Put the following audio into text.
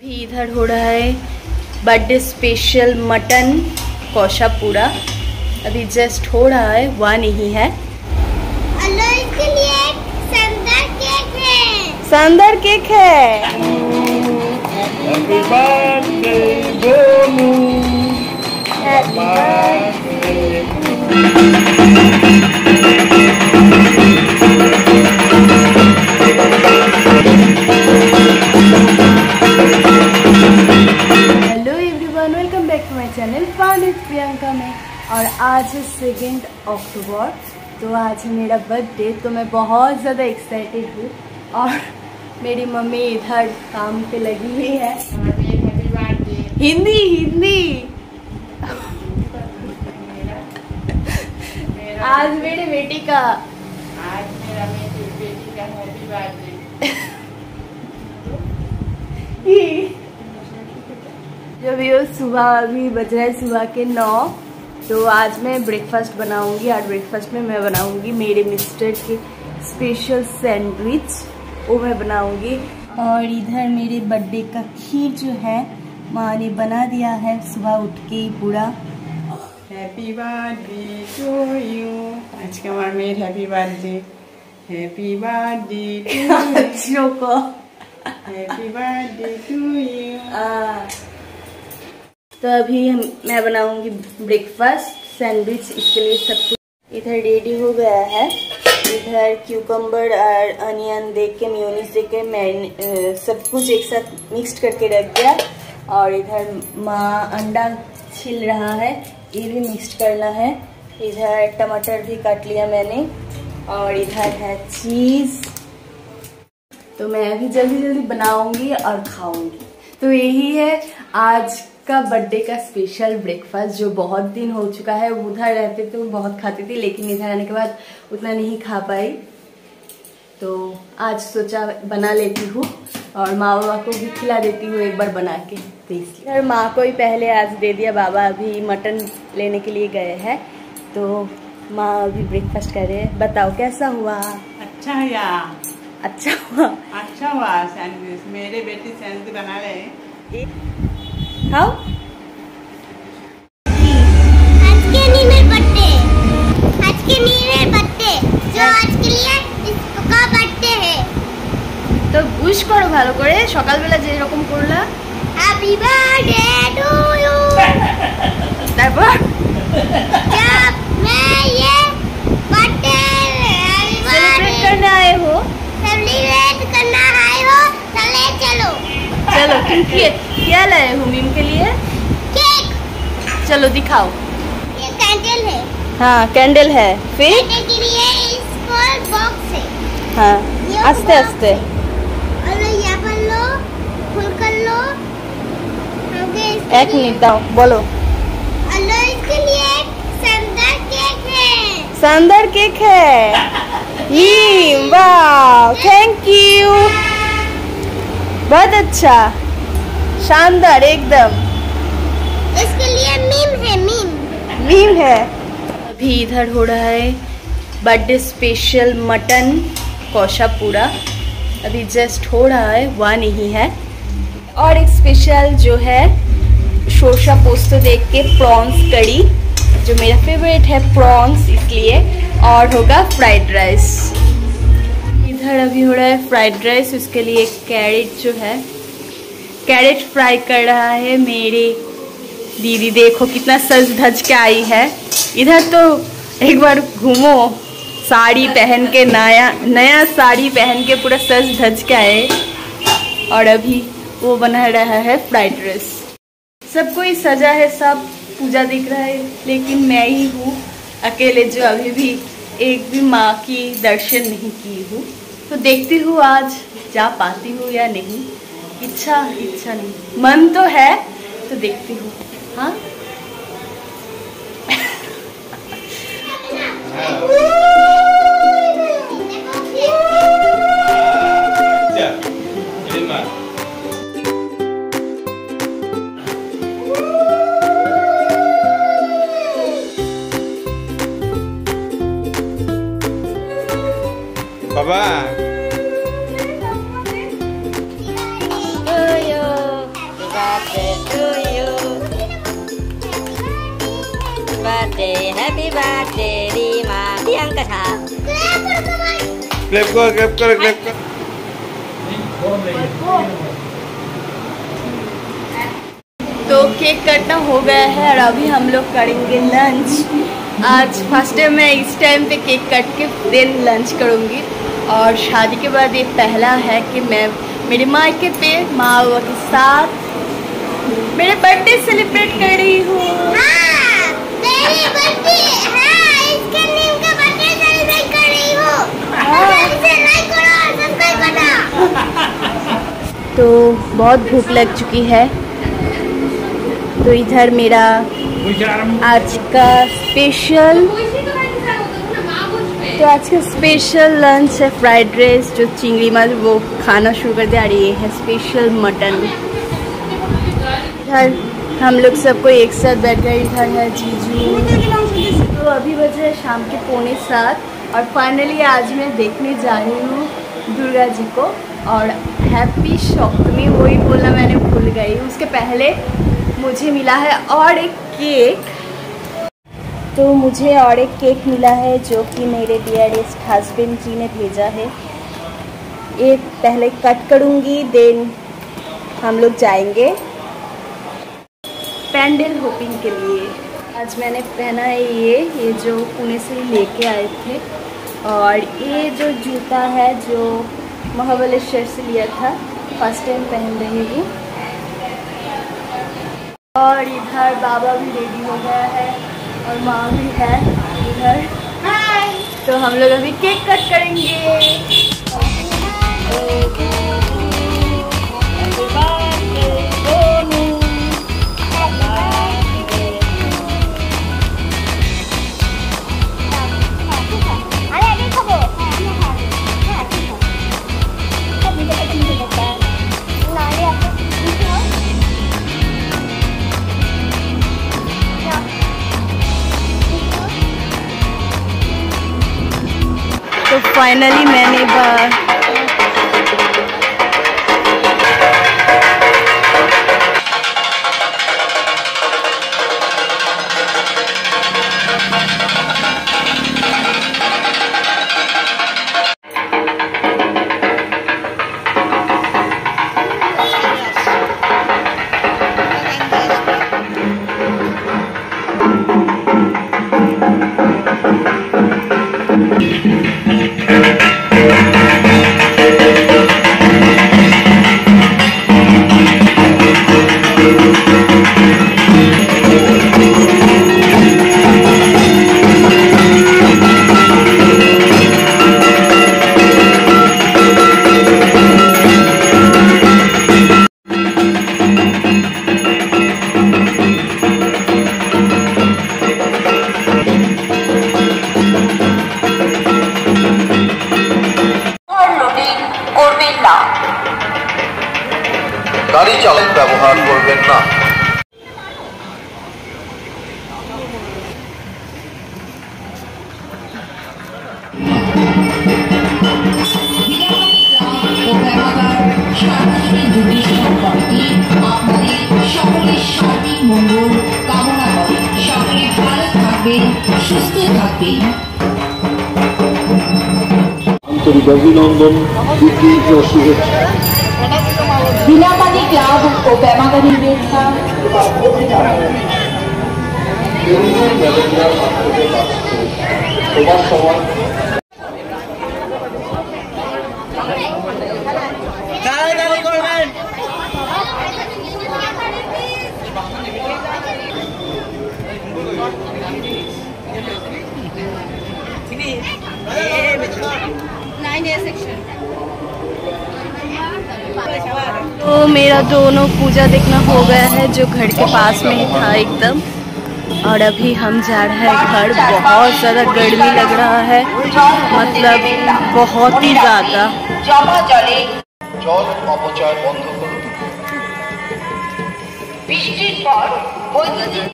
अभी इधर हो रहा है बर्थडे स्पेशल मटन कौशा पूरा। अभी जस्ट हो रहा है, हुआ नहीं है। इसके लिए शानदार केक है। शानदार केक है। Happy birthday Golu, happy birthday. Hello everyone, welcome back to my channel found with Priyanka में। और आज है 2 अक्टूबर, तो आज है मेरा बर्थडे। तो मैं बहुत ज़्यादा एक्साइटेड हूँ और मेरी मम्मी इधर काम पे लगी हुई है। हिंदी हिंदी आज मेरे बेटी का बेटी का हैप्पी बर्थडे। जब ये सुबह अभी बज रहा है सुबह के 9, तो आज मैं ब्रेकफास्ट बनाऊंगी। और ब्रेकफास्ट में मैं बनाऊंगी मेरे मिस्टर के स्पेशल सैंडविच, वो मैं बनाऊंगी। और इधर मेरे बर्थडे का खीर जो है माँ ने बना दिया है सुबह उठ के ही पूरा। Happy birthday to you. आज का मेरे happy birthday. Happy birthday to बच्चों को हैप्पी बर्थडे टू यू। तो अभी मैं बनाऊंगी ब्रेकफास्ट सैंडविच। इसके लिए सब कुछ इधर रेडी हो गया है। इधर क्यूकम्बर और अनियन दे के मेयोनीज दे के मैं सब कुछ एक साथ मिक्स करके रख दिया। और इधर माँ अंडा छिल रहा है, ये भी मिक्स करना है। इधर टमाटर भी काट लिया मैंने और इधर है चीज़। तो मैं अभी जल्दी जल्दी बनाऊंगी और खाऊंगी। तो यही है आज का बर्थडे का स्पेशल ब्रेकफास्ट, जो बहुत दिन हो चुका है। उधर रहते तो बहुत खाती थी, लेकिन इधर आने के बाद उतना नहीं खा पाई। तो आज सोचा बना लेती हूँ और माँ बाबा को भी खिला देती हूँ एक बार बना के। तो इसलिए माँ को ही पहले आज दे दिया। बाबा अभी मटन लेने के लिए गए हैं, तो माँ अभी ब्रेकफास्ट कर रहे हैं। बताओ कैसा हुआ? अच्छा या अच्छा हुआ। अच्छा हुआ सैंडविच। मेरे बेटी सैंडविच बना रहे। खाओ। आज के नहीं मेरे बर्थडे, आज के नहीं मेरे बर्थडे, जो आज के लिए इसका बर्थडे है। तो उइश करो ভালো করে, সকালবেলা যে রকম করলা। Happy birthday to you. তারপর जब मैं ये बर्थडे सेलिब्रेट करने आए हो, सेलिब्रेट करना आए हो, चले चलो। चलो क्या लाए हो मीम के लिए? केक। चलो दिखाओ। ये कैंडल है। हाँ कैंडल है। फिर कैंडल के लिए इसको बॉक्स है। हाँ आस्ते आस्ते। और यहाँ पर लो, फुल कर लो। एक मिनट दाओ, बोलो। और इसके लिए शानदार केक है। शानदार केक है। ये वाह, थैंक यू, बहुत अच्छा, शानदार एकदम। इसके लिए मीम है, मीम। मीम है। अभी इधर हो रहा है बर्थडे स्पेशल मटन कौशा पूरा। अभी जस्ट हो रहा है, हुआ नहीं है। और एक स्पेशल जो है शोरशा पोस्तो देख के प्रॉन्स करी, जो मेरा फेवरेट है प्रॉन्स, इसलिए। और होगा फ्राइड राइस। इधर अभी हो रहा है फ्राइड राइस। उसके लिए कैरेट जो है, कैरेट फ्राई कर रहा है मेरे दीदी। देखो कितना सज धज के आई है। इधर तो एक बार घूमो, साड़ी पहन के, नया साड़ी पहन के पूरा सज धज के आए। और अभी वो बना रहा है फ्राइड राइस। सब कोई सजा है, सब पूजा दिख रहा है, लेकिन मैं ही हूँ अकेले जो अभी भी एक भी माँ की दर्शन नहीं की हूँ। तो देखती हूँ आज जा पाती हूँ या नहीं। इच्छा नहीं, मन तो है, तो देखती हूँ। हाँ बाबा रीमा प्रियंका था। क्लिप कर। तो केक कटना हो गया है और अभी हम लोग करेंगे लंच। आज फर्स्ट टाइम मैं इस टाइम पे केक कट के देन लंच करूँगी। और शादी के बाद ये पहला है कि मैं मेरे मायके पे माँ बाबा के साथ मेरे बर्थडे सेलिब्रेट कर रही हूँ। तो बहुत भूख लग चुकी है, तो इधर मेरा आज का स्पेशल लंच है फ्राइड राइस, जो चिंगड़ी माछ वो खाना शुरू कर दिया। और ये है स्पेशल मटन। इधर हम लोग सबको एक साथ बैठ गए। इधर है जीजू। तो अभी बजे है शाम के 6:45 और फाइनली आज मैं देखने जा रही हूँ दुर्गा जी को। और हैप्पी सप्तमी वही बोलना मैंने भूल गई। उसके पहले मुझे मिला है और एक केक। तो मुझे और एक केक मिला है जो कि मेरे डियरेस्ट हस्बैंड जी ने भेजा है। ये पहले कट करूँगी, देन हम लोग जाएंगे पैंडल होपिंग के लिए। आज मैंने पहना है ये जो पुणे से लेके आए थे। और ये जो जूता है जो महाबलेश्वर से लिया था, फर्स्ट टाइम पहन रही हूँ। और इधर बाबा भी रेडी हो गया है और माँ भी है इधर। तो हम लोग अभी केक कट करेंगे। तो फाइनली मैंने গাড়ি চালক ব্যবহার করবেন না। মঙ্গল কামনা করে সকলে ভালো থাকবেন, সুস্থ থাকবেন। আন্তরিক অভিনন্দন, শুভেচ্ছা। বিনাপানি ক্লাব ও ব্যামাগানি বেথা তোমার সময় तो मेरा दोनों पूजा देखना हो गया है जो घर के पास में ही था एकदम। और अभी हम जा रहे हैं घर। बहुत ज़्यादा गर्मी लग रहा है, मतलब बहुत ही ज़्यादा। জল অপচয় বন্ধ করুন। বৃষ্টির পর বৈদ্যুতিক